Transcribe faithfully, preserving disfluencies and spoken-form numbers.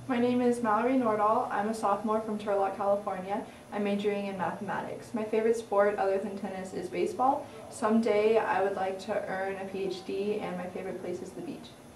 My name is Mallorie Nordahl. I'm a sophomore from Turlock, California. I'm majoring in mathematics. My favorite sport other than tennis is baseball. Someday I would like to earn a P H D and my favorite place is the beach.